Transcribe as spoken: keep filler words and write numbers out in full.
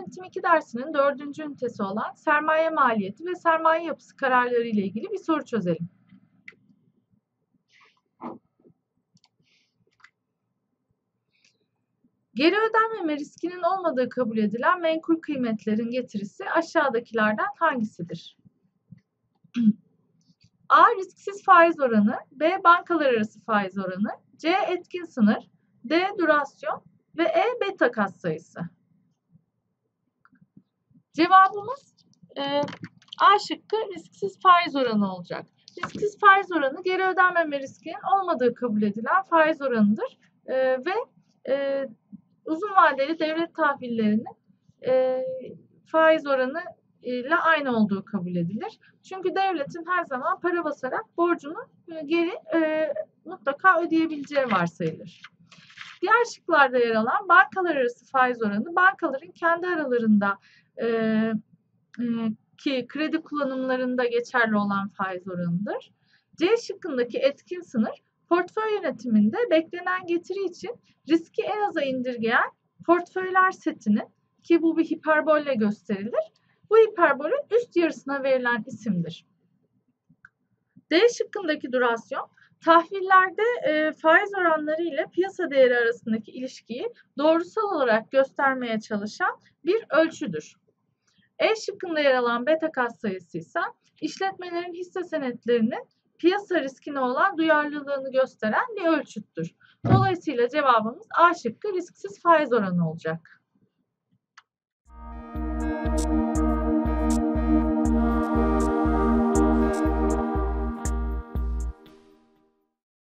Yönetim iki dersinin dördüncü ünitesi olan sermaye maliyeti ve sermaye yapısı kararları ile ilgili bir soru çözelim. Geri ödenmeme riskinin olmadığı kabul edilen menkul kıymetlerin getirisi aşağıdakilerden hangisidir? A. Risksiz faiz oranı, B. Bankalar arası faiz oranı, C. Etkin sınır, D. Durasyon ve E. Beta katsayısı. Cevabımız e, A şıkkı risksiz faiz oranı olacak. Risksiz faiz oranı geri ödenmeme riskinin olmadığı kabul edilen faiz oranıdır e, ve e, uzun vadeli devlet tahvillerinin e, faiz oranı ile aynı olduğu kabul edilir. Çünkü devletin her zaman para basarak borcunu geri e, mutlaka ödeyebileceği varsayılır. Diğer şıklarda yer alan bankalar arası faiz oranı, bankaların kendi aralarında e, e, ki kredi kullanımlarında geçerli olan faiz oranıdır. C şıkkındaki etkin sınır, portföy yönetiminde beklenen getiri için riski en aza indirgeyen portföyler setinin, ki bu bir hiperbolle gösterilir, bu hiperbolün üst yarısına verilen isimdir. D şıkkındaki durasyon, tahvillerde e, faiz oranları ile piyasa değeri arasındaki ilişkiyi doğrusal olarak göstermeye çalışan bir ölçüdür. E şıkkında yer alan beta katsayısı ise işletmelerin hisse senetlerinin piyasa riskine olan duyarlılığını gösteren bir ölçüttür. Dolayısıyla cevabımız A şıkkı risksiz faiz oranı olacak.